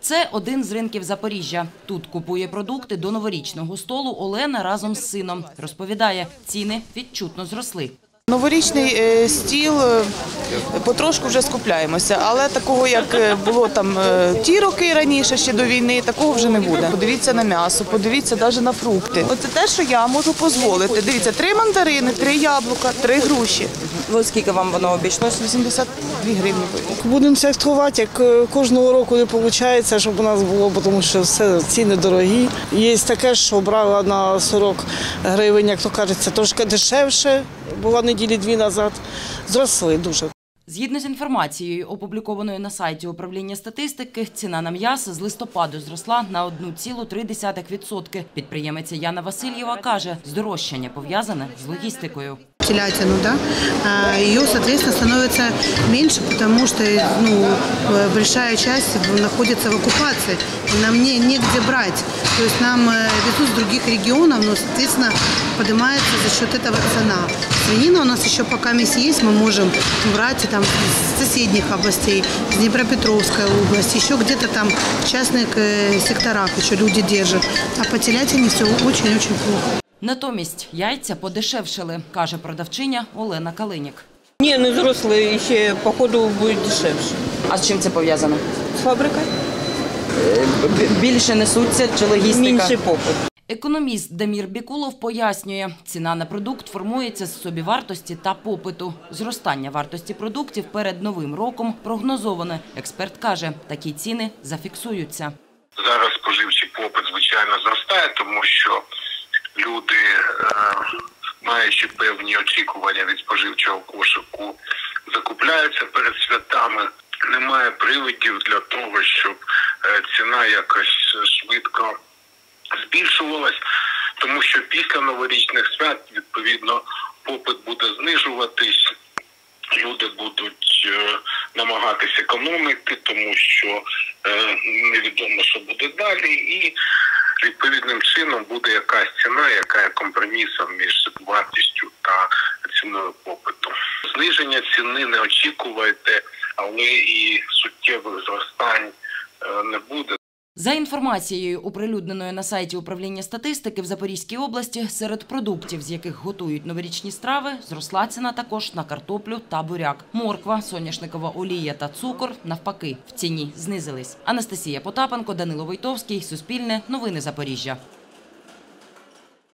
Це один з ринків Запоріжжя. Тут купує продукти до новорічного столу Олена разом з сином. Розповідає, ціни відчутно зросли. Новорічний стіл потрошку вже скупляємося, але такого, як було там ті роки раніше, ще до війни, такого вже не буде. Подивіться на м'ясо, подивіться навіть на фрукти. Оце те, що я можу дозволити. Дивіться, 3 мандарини, 3 яблука, 3 груші. Скільки вам воно обійшлося? 82 гривні. Будемо слідкувати, як кожного року не виходить, щоб у нас було, тому що все ціни дорогі. Є таке, що брала на 40 гривень, як то кажеться, трошки дешевше, була неділі 2 назад, зросли дуже. Згідно з інформацією, опублікованою на сайті управління статистики, ціна на м'ясо з листопаду зросла на 1,3%. Підприємиця Яна Васильєва каже, здорожчання пов'язане з логістикою. Телятину, да, ее, соответственно, становится меньше, потому что большая часть находится в оккупации, и нам негде брать. То есть нам везут с других регионов, но, соответственно, поднимается за счет этого цена. Свинина у нас еще пока есть, мы можем брать там с соседних областей, с Днепропетровской области, еще где-то там в частных секторах еще люди держат. А по телятине все очень-очень плохо. Натомість яйця подешевшили, каже продавчиня Олена Калинік. Ні, не зросли, ще, походу, буде дешевше. А з чим це пов'язано? З фабрикою? Більше несуться чи логістика? Менший попит. Економіст Дамір Бікулов пояснює, ціна на продукт формується з собівартості та попиту. Зростання вартості продуктів перед Новим роком прогнозоване. Експерт каже, такі ціни зафіксуються. Зараз споживчий попит, звичайно, зростає, тому що люди, маючи певні очікування від споживчого кошику, закупляються перед святами. Немає приводів для того, щоб ціна якось швидко збільшувалась, тому що після новорічних свят, відповідно, попит буде знижуватись, люди будуть намагатися економити, тому що невідомо, що буде далі, і відповідним чином буде якась ціна, яка є компромісом між вартістю та ціною попиту. Зниження ціни не очікуйте, але і суттєвих зростань не буде. За інформацією, оприлюдненою на сайті управління статистики, в Запорізькій області серед продуктів, з яких готують новорічні страви, зросла ціна також на картоплю та буряк. Морква, соняшникова олія та цукор, навпаки, в ціні знизились. Анастасія Потапенко, Данило Войтовський, Суспільне, Новини Запоріжжя.